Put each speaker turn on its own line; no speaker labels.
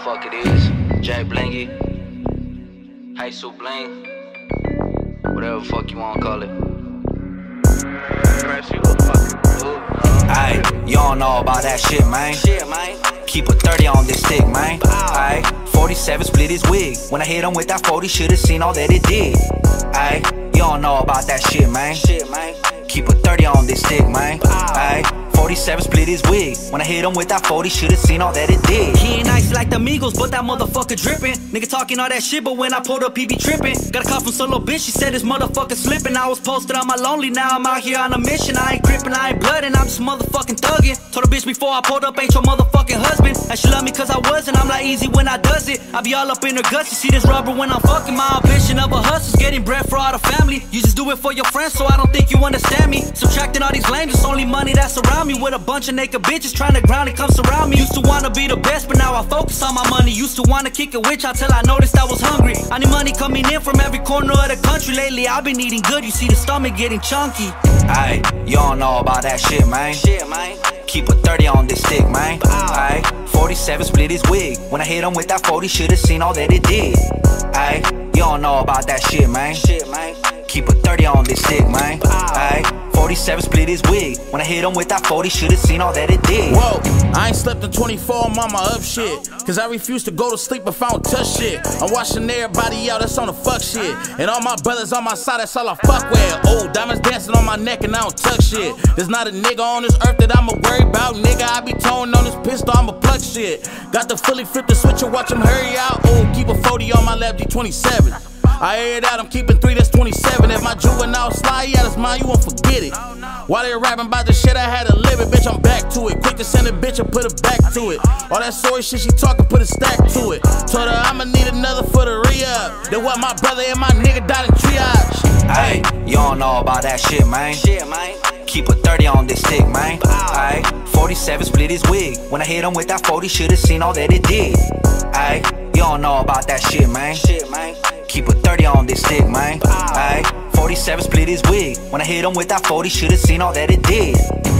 fuck it is. Jack Blingy, Hey Sue Bling, whatever the fuck you wanna call it.
Ayy, you don't know about that shit, man. Keep a 30 on this stick, man. Ayy, 47 split his wig. When I hit him with that 40, should've seen all that it did. Ayy, you don't know about that shit, man. Keep a 30 on this stick, man. Ayy, 47 split his wig. When I hit him with that 40, should've seen all that it did.
He ain't nice like the Migos, but that motherfucker drippin'. Nigga talking all that shit, but when I pulled up, he be trippin'. Got a call from some little bitch, she said this motherfucker slippin'. I was posted on my lonely, now I'm out here on a mission. I ain't crippin', I ain't bloodin', I'm just motherfucking thuggin'. Told a bitch before I pulled up, ain't your motherfucking husband. And she love me cause I wasn't, I'm like easy when I does it. I be all up in her guts, you see this rubber when I'm fucking. My ambition of a hustle's getting bread for all the family. You just do it for your friends, so I don't think you understand me. Subtracting all these lames, it's only money that's around me. With a bunch of naked bitches trying to grind and come surround me. Used to wanna be the best, but now I focus on my money. Used to wanna kick a witch out till I noticed I was hungry. I need money coming in from every corner of the country. Lately I've been eating good, you see the stomach getting chunky.
Ayy, you don't know about that shit, man. Keep a 30 on this stick, man. Ayy, 47 split his wig. When I hit him with that 40, should've seen all that it did. Ayy, you don't know about that shit, man. Keep a 30 on this stick, man. Ayy, 47 split his wig. When I hit him with that 40, should've seen all that it did.
Whoa, I ain't slept in 24, I'm on my up shit. Cause I refuse to go to sleep if I don't touch shit. I'm watching everybody out, that's on the fuck shit. And all my brothers on my side, that's all I fuck with. Oh, diamonds dancing on my neck and I don't tuck shit. There's not a nigga on this earth that I'ma worry about. Nigga, I be towing on this pistol, I'ma plug shit. Got the fully flip the switch and watch him hurry out. Oh, keep a 40 on my lap, G27. I air it out, I'm keeping 3, that's 27. If my juvenile slide, yeah, that's mine, you won't forget it. While they rapping about the shit, I had to live it, bitch, I'm back to it. Quick to send a bitch and put it back to it. All that sorry shit she talking, put a stack to it. Told her I'ma need another for the re-up. Then what, my brother and my nigga died in triage.
Ayy, you don't know about that shit, man. Keep a 30 on this stick, man. Ayy, 47 split his wig. When I hit him with that 40, should've seen all that it did. Ayy, you don't know about that shit, man. Keep a 30 on this stick, man. Ayy, 47 split his wig. When I hit him with that 40, should've seen all that it did.